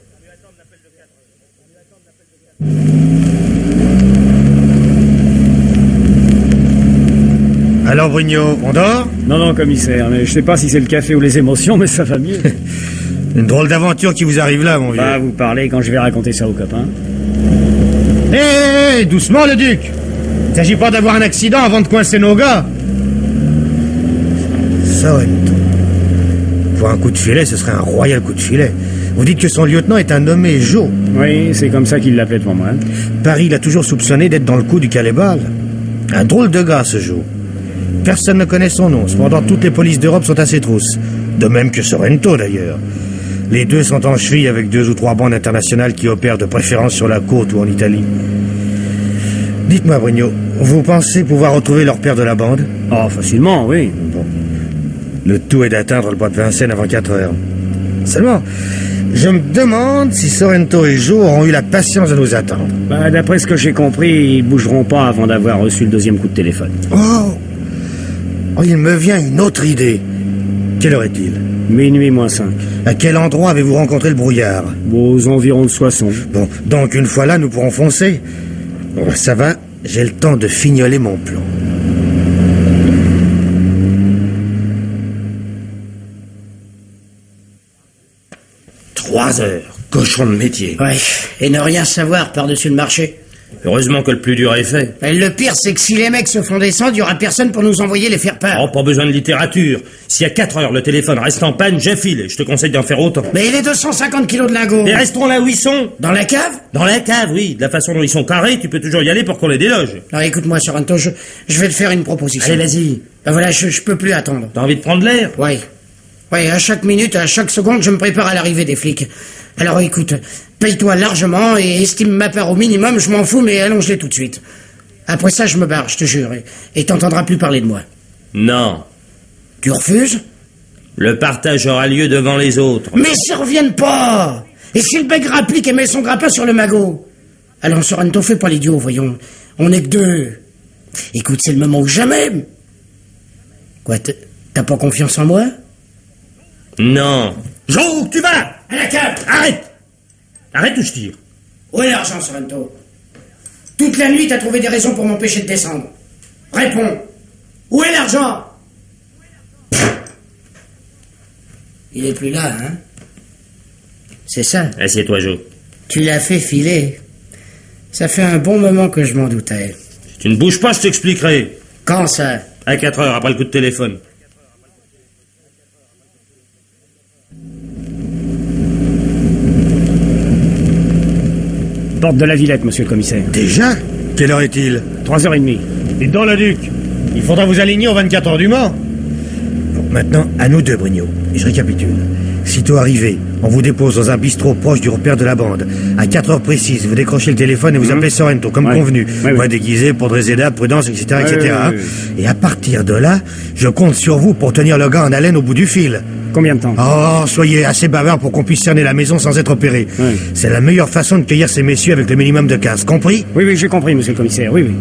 Alors, Brugnot, on dort? Non, non, commissaire, mais je sais pas si c'est le café ou les émotions, mais ça va mieux. Une drôle d'aventure qui vous arrive là, mon vieux. Bah, vous parlez quand je vais raconter ça aux copains. Hé, hé, hé, doucement, le duc. Il s'agit pas d'avoir un accident avant de coincer nos gars. Sorrento. Pour un coup de filet, ce serait un royal coup de filet. Vous dites que son lieutenant est un nommé Joe. Oui, c'est comme ça qu'il l'appelait devant moi. Paris l'a toujours soupçonné d'être dans le coup du Calébal. Un drôle de gars, ce Joe. Personne ne connaît son nom. Cependant, toutes les polices d'Europe sont à ses trousses. De même que Sorrento, d'ailleurs. Les deux sont en cheville avec deux ou trois bandes internationales qui opèrent de préférence sur la côte ou en Italie. Dites-moi, Brugnot, vous pensez pouvoir retrouver leur père de la bande? Oh, facilement, oui. Bon. Le tout est d'atteindre le bois de Vincennes avant quatre heures. Seulement, je me demande si Sorrento et Joe auront eu la patience de nous attendre. Bah, d'après ce que j'ai compris, ils bougeront pas avant d'avoir reçu le deuxième coup de téléphone. Oh, oh, il me vient une autre idée. Quelle heure est-il? Minuit moins cinq. À quel endroit avez-vous rencontré le brouillard? Aux environs de Soissons. Bon, donc une fois là, nous pourrons foncer. Bon, ça va, j'ai le temps de fignoler mon plan. Trois heures. Cochon de métier. Ouais, et ne rien savoir par-dessus le marché. Heureusement que le plus dur est fait. Et le pire, c'est que si les mecs se font descendre, il n'y aura personne pour nous envoyer les faire-part. Oh, pas besoin de littérature. Si à quatre heures le téléphone reste en panne, j'affile et je te conseille d'en faire autant. Mais les deux cent cinquante kilos de lingots... Mais resteront là où ils sont. Dans la cave? Dans la cave, oui. De la façon dont ils sont carrés, tu peux toujours y aller pour qu'on les déloge. Non, écoute-moi, Sorrento, je, je vais te faire une proposition. Allez, vas-y. Ben voilà, je, je peux plus attendre. T'as envie de prendre l'air? Oui. Oui, à chaque minute, à chaque seconde, je me prépare à l'arrivée des flics. Alors écoute, paye-toi largement et estime ma part au minimum, je m'en fous, mais allonge-les tout de suite. Après ça, je me barre, je te jure, et- et t'entendras plus parler de moi. Non. Tu refuses? Le partage aura lieu devant les autres. Mais s'ils reviennent pas! Et si le bec rapplique et met son grappin sur le magot? Alors, Sorrento, fais pas l'idiot, voyons. On est que deux. Écoute, c'est le moment ou jamais. Quoi, t'- t'as pas confiance en moi? Non. Joe, tu vas! À la cave! Arrête! Arrête ou je tire? Où est l'argent, Sorrento? Toute la nuit, t'as trouvé des raisons pour m'empêcher de descendre. Réponds! Où est l'argent? Il est plus là, hein? C'est ça. Assieds-toi, Joe. Tu l'as fait filer. Ça fait un bon moment que je m'en doutais. Si tu ne bouges pas, je t'expliquerai. Quand ça? À quatre heures, après le coup de téléphone. Porte de la Villette, monsieur le commissaire. Déjà? Quelle heure est-il? Trois heures et demie. Dites donc, le duc, il faudra vous aligner aux vingt-quatre heures du Mans. Bon, maintenant, à nous deux, Brugnot. Je récapitule. Sitôt arrivé, on vous dépose dans un bistrot proche du repère de la bande. À quatre heures précises, vous décrochez le téléphone et vous Mmh. appelez Sorrento, comme Ouais. convenu. Ouais, Voix ouais. déguisée, pour Dreseda, prudence, et cetera, et Ouais, cetera. ouais, ouais, ouais. Et à partir de là, je compte sur vous pour tenir le gars en haleine au bout du fil. Combien de temps? Oh, soyez assez bavard pour qu'on puisse cerner la maison sans être opéré. Ouais. C'est la meilleure façon de cueillir ces messieurs avec le minimum de casse. Compris? Oui, oui, j'ai compris, monsieur le commissaire. Oui, oui.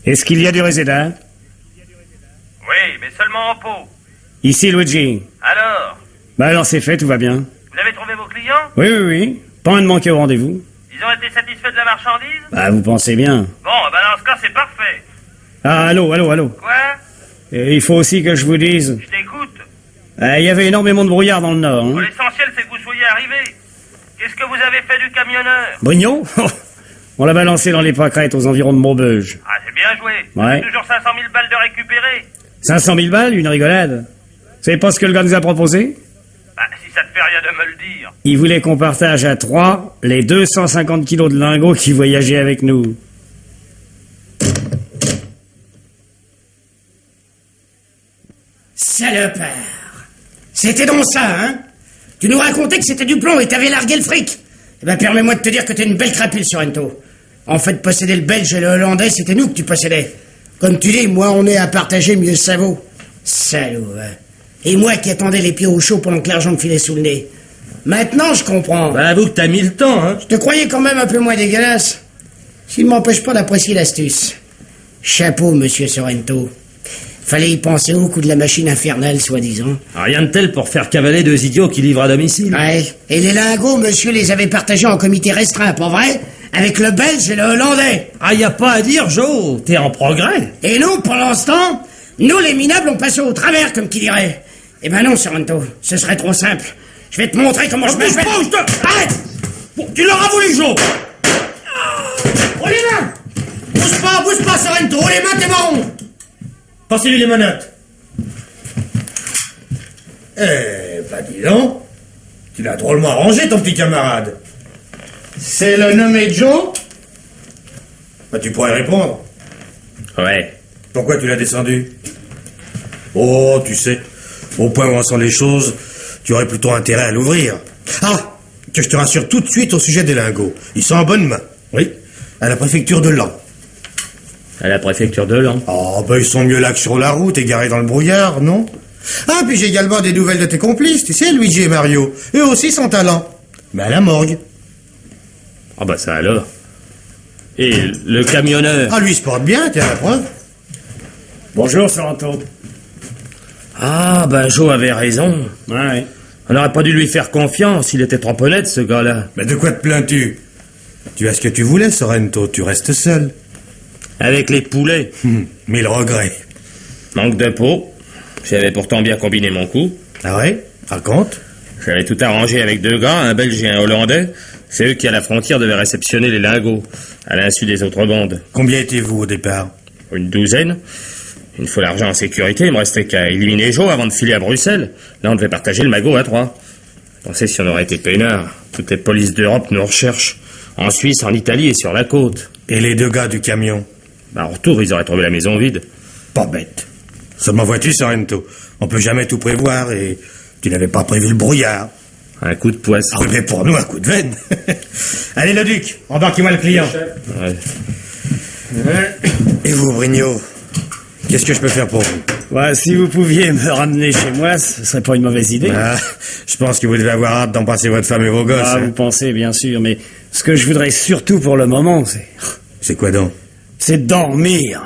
Est-ce qu'il y a du réséda? Oui, mais seulement en pot. Ici, Luigi. Alors? Bah alors c'est fait, tout va bien. Vous avez trouvé vos clients? Oui, oui, oui. Pas un de manquer au rendez-vous. Ils ont été satisfaits de la marchandise? Bah vous pensez bien. Bon, bah dans ce cas, c'est parfait. Ah, allô, allô, allô. Quoi? Et il faut aussi que je vous dise... Je t'écoute. Euh, il y avait énormément de brouillard dans le nord. Bon, Hein. l'essentiel, c'est que vous soyez arrivés. Qu'est-ce que vous avez fait du camionneur? Brignon? On l'a balancé dans les pâquerettes aux environs de Maubeuge. Ah, c'est bien joué. Ouais. Toujours cinq cent mille balles de récupérer. cinq cent mille balles, une rigolade. Vous savez pas ce que le gars nous a proposé? Bah, si ça te fait rien de me le dire. Il voulait qu'on partage à trois les deux cent cinquante kilos de lingots qui voyageaient avec nous. Salopard. C'était donc ça, hein? Tu nous racontais que c'était du plomb et t'avais largué le fric. Eh ben, permets-moi de te dire que t'es une belle crapule, Sorrento. En fait, posséder le belge et le hollandais, c'était nous que tu possédais. Comme tu dis, moi, on est à partager, mieux ça vaut. Salaud, hein. Et moi qui attendais les pieds au chaud pendant que l'argent me filait sous le nez. Maintenant, je comprends. Bah, avoue que t'as mis le temps, hein. Je te croyais quand même un peu moins dégueulasse. S'il ne m'empêche pas d'apprécier l'astuce. Chapeau, monsieur Sorrento. Fallait y penser au coup de la machine infernale, soi-disant. Rien de tel pour faire cavaler deux idiots qui livrent à domicile. Ouais. Et les lingots, monsieur les avait partagés en comité restreint, pas vrai? Avec le belge et le hollandais. Ah, y a pas à dire, Joe. T'es en progrès. Et nous, pour l'instant, nous, les minables, on passe au travers, comme qui dirait. Eh ben non, Sorrento, ce serait trop simple. Je vais te montrer comment je me fais. Bouge pas, je te... Arrête! Bon, tu l'auras voulu, Joe. Oh les mains! Bouge pas, bouge pas, Sorrento, oh les mains, t'es marron! Passez-lui les menottes. Eh, bah dis donc. Tu l'as drôlement arrangé, ton petit camarade. C'est le nommé Joe? Bah tu pourrais répondre. Ouais. Pourquoi tu l'as descendu? Oh, tu sais, au point où en sont les choses, tu aurais plutôt intérêt à l'ouvrir. Ah, que je te rassure tout de suite au sujet des lingots. Ils sont en bonne main. Oui, à la préfecture de Laon. À la préfecture de Laon. Oh, ben ils sont mieux là que sur la route, égarés dans le brouillard, non? Ah, puis j'ai également des nouvelles de tes complices, tu sais, Luigi et Mario. Eux aussi sont talents. Mais à la morgue. Ah bah ça alors. Et le camionneur? Ah, lui il se porte bien, tiens la preuve. Bonjour, Sorrento. Ah, ben Joe avait raison. Ouais. On n'aurait pas dû lui faire confiance, il était trop honnête, ce gars-là. Mais de quoi te plains-tu? Tu as ce que tu voulais, Sorrento, tu restes seul. Avec les poulets. Hum, mille regrets. Manque de peau. J'avais pourtant bien combiné mon coup. Ah ouais? Raconte. J'avais tout arrangé avec deux gars, un Belge et un Hollandais. C'est eux qui, à la frontière, devaient réceptionner les lingots, à l'insu des autres bandes. Combien étiez-vous au départ? Une douzaine. Une fois l'argent en sécurité, il me restait qu'à éliminer Joe avant de filer à Bruxelles. Là, on devait partager le magot à trois. Pensez si on aurait été peinards. Toutes les polices d'Europe nous recherchent. En Suisse, en Italie et sur la côte. Et les deux gars du camion? Bah, en retour, ils auraient trouvé la maison vide. Pas bête. Seulement vois-tu, Sorrento, on peut jamais tout prévoir et tu n'avais pas prévu le brouillard. Un coup de poisson. Ah, mais pour nous, un coup de veine. Allez, le duc, embarquez-moi le client. Ouais. Et vous, Brignot, qu'est-ce que je peux faire pour vous? Ouais, si vous pouviez me ramener chez moi, ce serait pas une mauvaise idée. Ah, je pense que vous devez avoir hâte d'embrasser votre femme et vos gosses. Ah, hein. vous pensez, bien sûr, mais ce que je voudrais surtout pour le moment, c'est... C'est quoi donc? C'est dormir.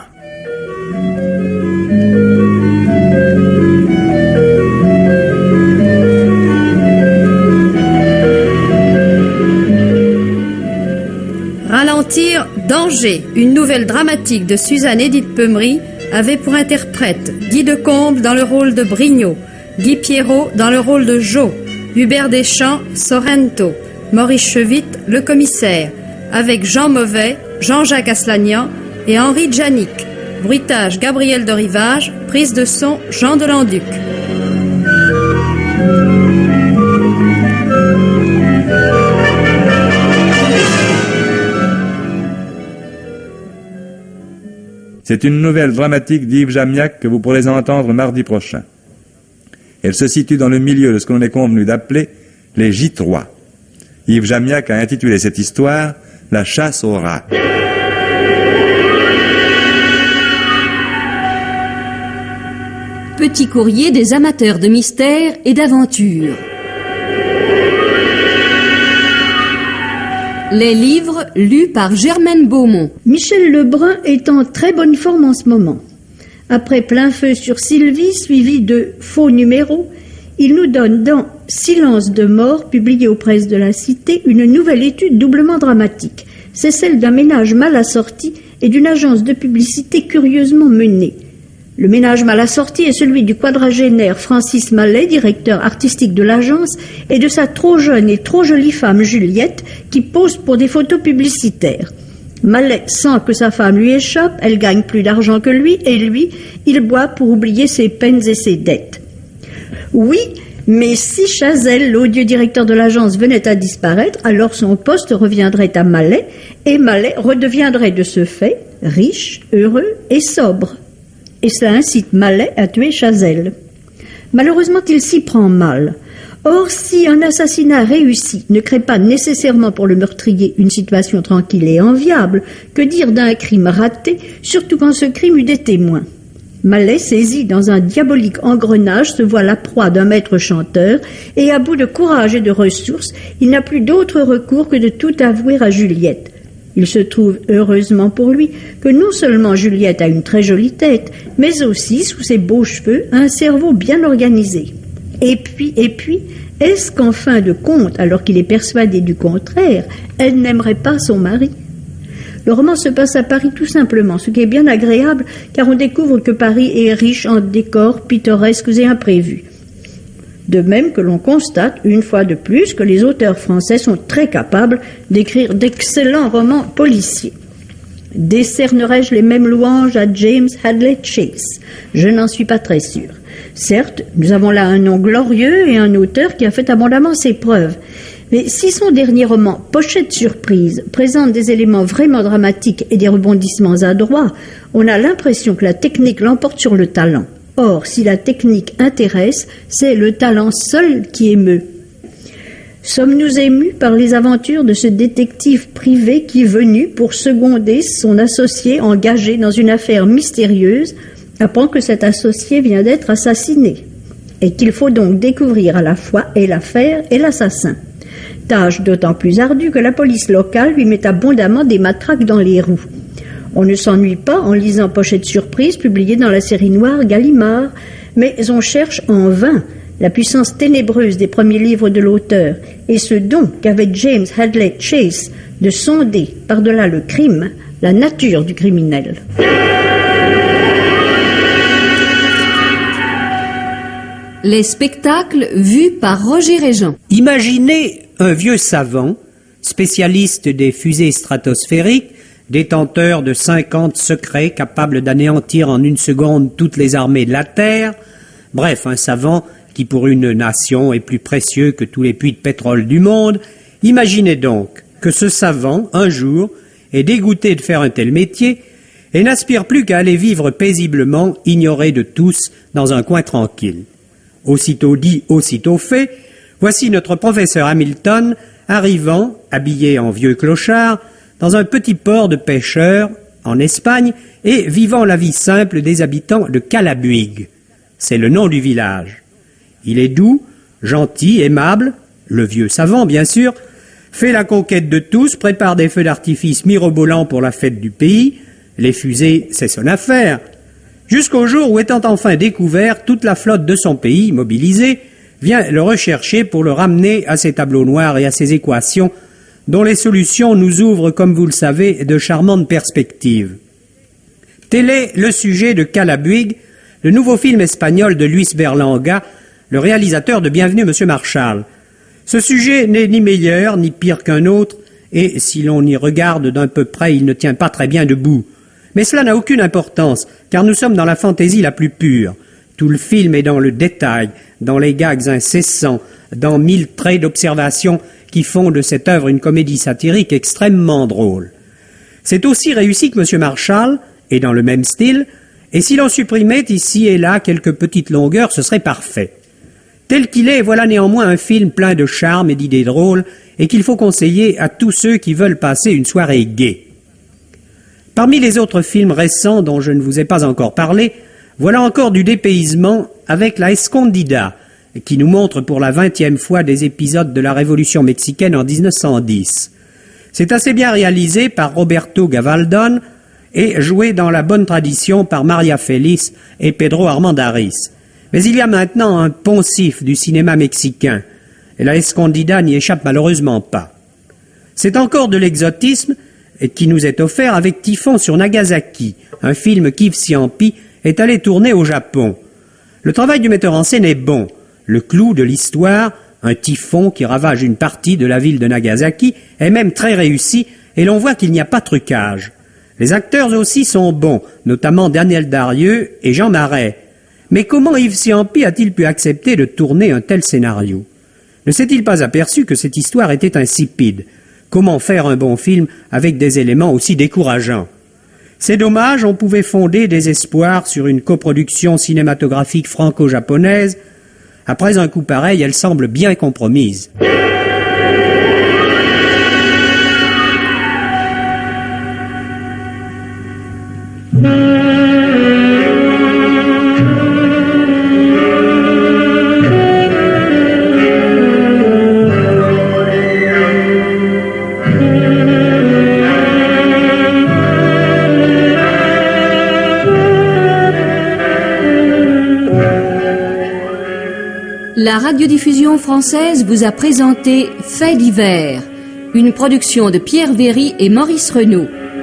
Ralentir, danger, une nouvelle dramatique de Suzanne Édith Peumery avait pour interprète Guy Decomble dans le rôle de Brignot, Guy Pierrot dans le rôle de Joe, Hubert Deschamps, Sorrento, Maurice Chevitte, le commissaire, avec Jean Mauvais, Jean-Jacques Aslanian et Henri Djanik. Bruitage Gabriel de Rivage, prise de son Jean Delanduc. C'est une nouvelle dramatique d'Yves Jamiac que vous pourrez entendre mardi prochain. Elle se situe dans le milieu de ce que l'on est convenu d'appeler les gîtes rois. Yves Jamiac a intitulé cette histoire « La chasse aux rats ». Petit courrier des amateurs de mystère et d'aventure. Les livres lus par Germaine Beaumont. Michel Lebrun est en très bonne forme en ce moment. Après Plein feu sur Sylvie, suivi de Faux numéros, il nous donne dans Silence de mort, publié aux presses de la Cité, une nouvelle étude doublement dramatique. C'est celle d'un ménage mal assorti et d'une agence de publicité curieusement menée. Le ménage mal assorti est celui du quadragénaire Francis Mallet, directeur artistique de l'agence, et de sa trop jeune et trop jolie femme Juliette, qui pose pour des photos publicitaires. Mallet sent que sa femme lui échappe, elle gagne plus d'argent que lui, et lui, il boit pour oublier ses peines et ses dettes. Oui, mais si Chazelle, l'odieux directeur de l'agence, venait à disparaître, alors son poste reviendrait à Mallet, et Mallet redeviendrait de ce fait riche, heureux et sobre. Et cela incite Mallet à tuer Chazelle. Malheureusement, il s'y prend mal. Or, si un assassinat réussi ne crée pas nécessairement pour le meurtrier une situation tranquille et enviable, que dire d'un crime raté, surtout quand ce crime eut des témoins? Mallet, saisi dans un diabolique engrenage, se voit la proie d'un maître chanteur, et à bout de courage et de ressources, il n'a plus d'autre recours que de tout avouer à Juliette. Il se trouve, heureusement pour lui, que non seulement Juliette a une très jolie tête, mais aussi, sous ses beaux cheveux, un cerveau bien organisé. Et puis, et puis, est-ce qu'en fin de compte, alors qu'il est persuadé du contraire, elle n'aimerait pas son mari? Le roman se passe à Paris tout simplement, ce qui est bien agréable, car on découvre que Paris est riche en décors pittoresques et imprévus. De même que l'on constate, une fois de plus, que les auteurs français sont très capables d'écrire d'excellents romans policiers. Décernerai-je les mêmes louanges à James Hadley Chase? Je n'en suis pas très sûr. Certes, nous avons là un nom glorieux et un auteur qui a fait abondamment ses preuves. Mais si son dernier roman, Pochette surprise, présente des éléments vraiment dramatiques et des rebondissements adroits, on a l'impression que la technique l'emporte sur le talent. Or, si la technique intéresse, c'est le talent seul qui émeut. Sommes-nous émus par les aventures de ce détective privé qui, venu pour seconder son associé engagé dans une affaire mystérieuse, apprend que cet associé vient d'être assassiné, et qu'il faut donc découvrir à la fois et l'affaire et l'assassin. Tâche d'autant plus ardue que la police locale lui met abondamment des matraques dans les roues. On ne s'ennuie pas en lisant Pochette surprise publiée dans la série noire Gallimard, mais on cherche en vain la puissance ténébreuse des premiers livres de l'auteur et ce don qu'avait James Hadley Chase de sonder, par-delà le crime, la nature du criminel. Les spectacles vus par Roger Régent. Imaginez un vieux savant, spécialiste des fusées stratosphériques, détenteur de cinquante secrets capables d'anéantir en une seconde toutes les armées de la Terre, bref, un savant qui pour une nation est plus précieux que tous les puits de pétrole du monde. Imaginez donc que ce savant, un jour, est dégoûté de faire un tel métier et n'aspire plus qu'à aller vivre paisiblement, ignoré de tous, dans un coin tranquille. Aussitôt dit, aussitôt fait, voici notre professeur Hamilton arrivant, habillé en vieux clochard, dans un petit port de pêcheurs, en Espagne, et vivant la vie simple des habitants de Calabuig. C'est le nom du village. Il est doux, gentil, aimable, le vieux savant bien sûr, fait la conquête de tous, prépare des feux d'artifice mirobolants pour la fête du pays, les fusées, c'est son affaire, jusqu'au jour où, étant enfin découvert, toute la flotte de son pays, mobilisée, vient le rechercher pour le ramener à ses tableaux noirs et à ses équations, dont les solutions nous ouvrent, comme vous le savez, de charmantes perspectives. Tel est le sujet de Calabuig, le nouveau film espagnol de Luis Berlanga, le réalisateur de Bienvenue Monsieur Marshall. Ce sujet n'est ni meilleur ni pire qu'un autre, et si l'on y regarde d'un peu près, il ne tient pas très bien debout. Mais cela n'a aucune importance, car nous sommes dans la fantaisie la plus pure. Tout le film est dans le détail, dans les gags incessants, dans mille traits d'observation qui font de cette œuvre une comédie satirique extrêmement drôle. C'est aussi réussi que Monsieur Marshall, et dans le même style, et si l'on supprimait ici et là quelques petites longueurs, ce serait parfait. Tel qu'il est, voilà néanmoins un film plein de charme et d'idées drôles, et qu'il faut conseiller à tous ceux qui veulent passer une soirée gaie. Parmi les autres films récents dont je ne vous ai pas encore parlé, voilà encore du dépaysement avec La Escondida, qui nous montre pour la vingtième fois des épisodes de la Révolution mexicaine en mille neuf cent dix. C'est assez bien réalisé par Roberto Gavaldon et joué dans la bonne tradition par Maria Félix et Pedro Armendáriz. Mais il y a maintenant un poncif du cinéma mexicain, et la Escondida n'y échappe malheureusement pas. C'est encore de l'exotisme qui nous est offert avec Typhon sur Nagasaki, un film qu'Yves Ciampi est allé tourner au Japon. Le travail du metteur en scène est bon. Le clou de l'histoire, un typhon qui ravage une partie de la ville de Nagasaki, est même très réussi et l'on voit qu'il n'y a pas trucage. Les acteurs aussi sont bons, notamment Daniel Darieux et Jean Marais. Mais comment Yves Ciampi a-t-il pu accepter de tourner un tel scénario? Ne s'est-il pas aperçu que cette histoire était insipide? Comment faire un bon film avec des éléments aussi décourageants? C'est dommage, on pouvait fonder des espoirs sur une coproduction cinématographique franco-japonaise. Après un coup pareil, elle semble bien compromise. La radiodiffusion française vous a présenté Faits divers, une production de Pierre Véry et Maurice Renaud.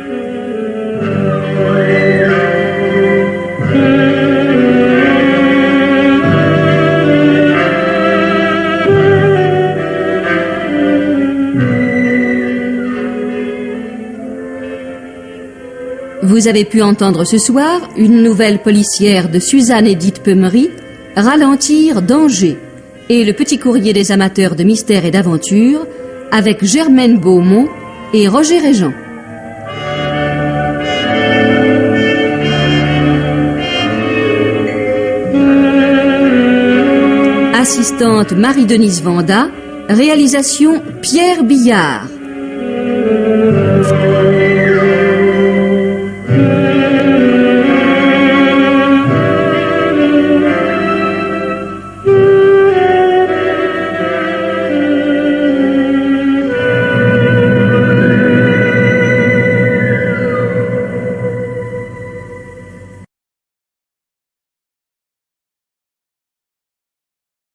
Vous avez pu entendre ce soir une nouvelle policière de Suzanne Édith Peumery, Ralentir danger, et le petit courrier des amateurs de mystère et d'aventure avec Germaine Beaumont et Roger Régent. Assistante Marie-Denise Vanda, réalisation Pierre Billard.